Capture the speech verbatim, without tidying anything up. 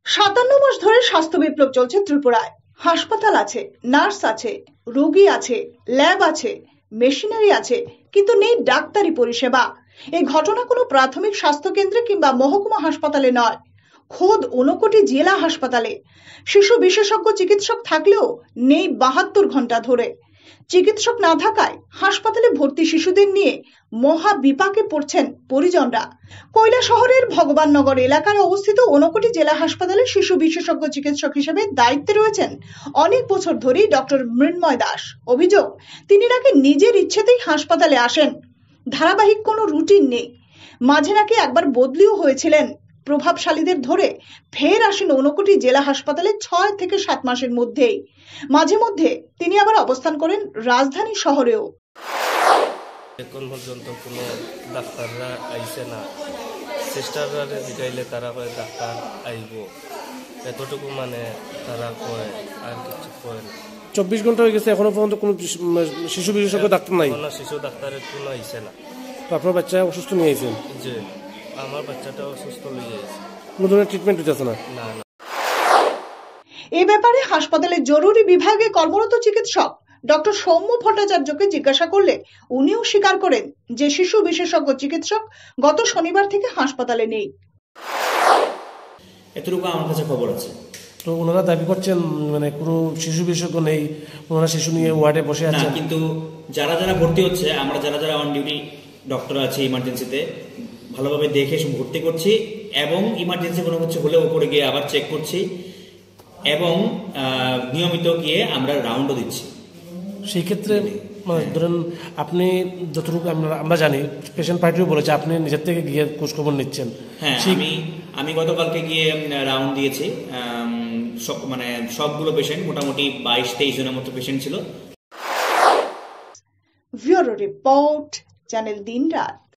সাতান্ন মাস ধরে স্বাস্থ্য বিপ্লব চলছে ত্রিপুরায়। হাসপাতাল আছে, নার্স আছে, রোগী আছে, ল্যাব আছে, মেশিনারি আছে, কিন্তু নেই ডাক্তারি পরিষেবা। এই ঘটনা কোনো প্রাথমিক স্বাস্থ্য কেন্দ্রে কিংবা মহকুমা হাসপাতালে নয়, খোদ ঊনকোটি জেলা হাসপাতালে। শিশু বিশেষজ্ঞ চিকিৎসক থাকলেও নেই বাহাত্তর ঘন্টা ধরে। চিকিৎসক না থাকায় হাসপাতালে ভর্তি শিশুদের নিয়ে মহা বিপাকে পড়ছেন পরিজনরা। কৈলাসহরের ভগবাননগর এলাকায় অবস্থিত ঊনকোটি জেলা হাসপাতালে শিশু বিশেষজ্ঞ চিকিৎসক হিসেবে দায়িত্বে রয়েছেন অনেক বছর ধরেই ডক্টর মৃন্ময় দাস। অভিযোগ, তিনি নাকি নিজের ইচ্ছেতেই হাসপাতালে আসেন, ধারাবাহিক কোনো রুটিন নেই। মাঝে নাকি একবার বদলিও হয়েছিলেন। প্রভাবশালীদের ধরে ফের আসেন ঊনকোটি জেলা হাসপাতালে ছয় থেকে সাত মাসের মধ্যেই। মাঝে মধ্যে তিনি আবার অবস্থান করেন রাজধানী শহরেও। এখন পর্যন্ত কোনো ডাক্তাররা আইছে না। সিস্টাররা জিগাইলে তারা কয় ডাক্তার আইব, এতটুকু মানে তারা কয়, আর কিছু কয় না। চব্বিশ ঘন্টা হয়ে গেছে, এখনো পর্যন্ত কোনো শিশু বিশেষজ্ঞ ডাক্তার নাই। কোনো শিশু ডাক্তারের কোনো আইছে না। তো আপনার বাচ্চা অসুস্থ নিয়ে আইছেন? যে আমার বাচ্চাটা অসুস্থ নিয়ে আইছে। কোনো ধরনের ট্রিটমেন্ট হইতেছে না? না না। এ ব্যাপারে হাসপাতালের জরুরি বিভাগে কর্মরত চিকিৎসক ডক্টর সৌম্য ভট্টাচার্যকে জিজ্ঞাসা করলে উনিও স্বীকার করেন যে শিশু বিশেষজ্ঞ চিকিৎসক গত শনিবার থেকে হাসপাতালে নেই। এতটুকু আমার কাছে খবর আছে। তো ওনারা দাবি করছেন মানে কোনো শিশু বিশেষজ্ঞ নেই, ওনারা শিশু নিয়ে ওয়ার্ডে বসে আছেন। কিন্তু যারা যারা ভর্তি হচ্ছে, আমরা যারা যারা অন ডিউটি ডক্টর আছে ইমার্জেন্সিতে ভালোভাবে দেখে ভর্তি করছি, এবং ইমার্জেন্সি কোনো কিছু হলে উপরে গিয়ে আবার চেক করছি, এবং নিয়মিত গিয়ে আমরা রাউন্ডও দিচ্ছি। সেই ক্ষেত্রে ধরেন আপনি যতটুকু আমরা জানি, পেশেন্ট পার্টিও বলেছে আপনি নিজের থেকে গিয়ে খোঁজখবর নিচ্ছেন। হ্যাঁ, আমি আমি গতকালকে গিয়ে রাউন্ড দিয়েছি। সব মানে সবগুলো পেশেন্ট মোটামুটি বাইশ তেইশ জনের মতো পেশেন্ট ছিল। ব্যুরো রিপোর্ট, চ্যানেল দিন রাত।